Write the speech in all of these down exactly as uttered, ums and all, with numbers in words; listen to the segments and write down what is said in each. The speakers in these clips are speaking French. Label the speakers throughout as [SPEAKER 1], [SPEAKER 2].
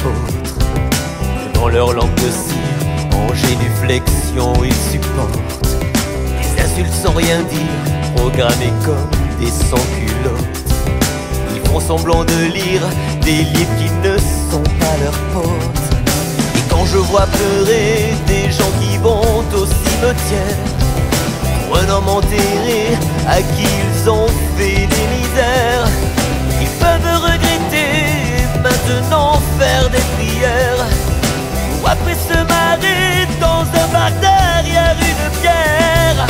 [SPEAKER 1] apôtres. Dans leur langue de cire, en génuflexion, ils supportent des insultes sans rien dire, programmés comme des sans-culottes. Ils font semblant de lire des livres qui ne sont pas leurs potes. Et quand je vois pleurer des gens qui vont au cimetière pour un homme enterré à qui ils ont fait des misères, ils peuvent regretter maintenant faire des prières ou après se marrer dans un bar derrière une bière.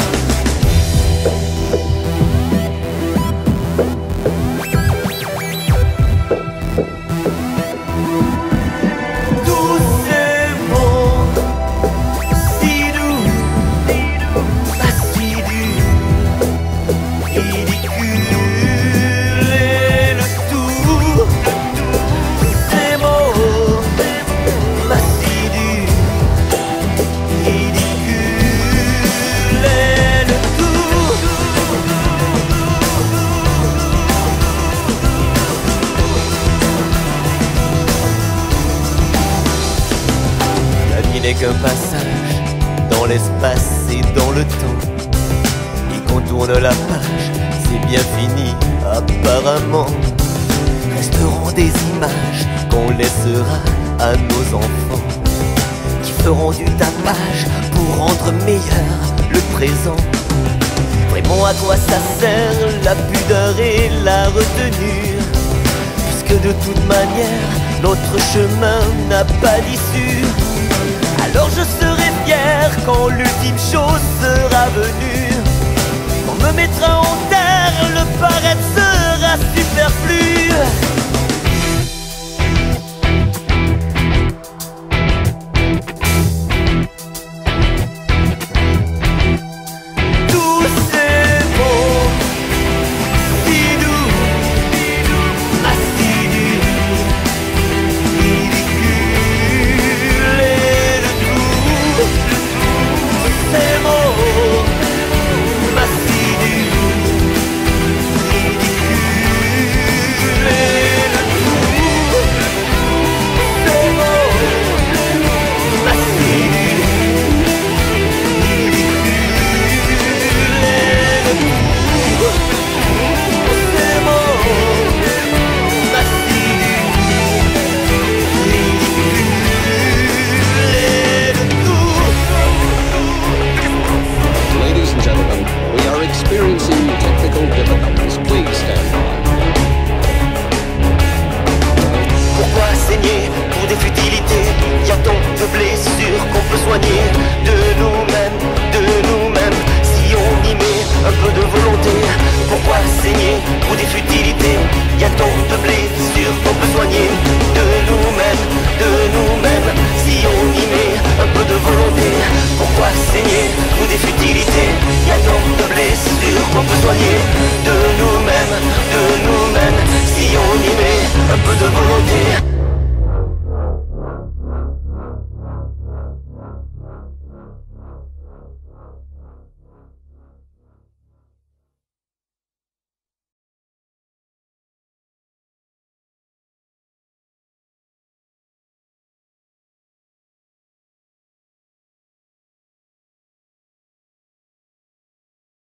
[SPEAKER 1] Tous ces mots si doux, pas si durs, ridicules et le tout, ces mots pas si durs, ridicules et le tout. La vie n'est qu'un passage dans l'espace et dans le temps. Et qu'on tourne la page, c'est bien fini apparemment. Resteront des images qu'on laissera à nos enfants, qui feront du tapage pour rendre meilleur le présent. Vraiment à quoi ça sert la pudeur et la retenue, puisque de toute manière notre chemin n'a pas d'issue. Alors je serai fier quand l'ultime chose sera venue. On me mettra en terre, le paraître sera superflu. Tous ces mots si doux, ah si durs, ridicules et le tout. Ces mots ah si durs, ridicules et le tout. Ces mots ah si durs, ridicules et le tout. Ces mots ah si durs, ridicules et le tout.
[SPEAKER 2] Ladies and gentlemen, we are experiencing technical difficulties. Please stand by.
[SPEAKER 1] Pourquoi saigner pour des futilités? Y a tant de blessures qu'on peut soigner de nous-mêmes, de nous-mêmes, si on y met un peu de volonté. Pourquoi saigner pour des futilités? Y a tant de blessures qu'on peut soigner de nous-mêmes, de nous-mêmes, si on y met un peu de volonté. Pourquoi saigner pour des futilités? Y a tant de blessures qu'on peut soigner de nous-mêmes, de nous-mêmes, si on y met un peu de volonté.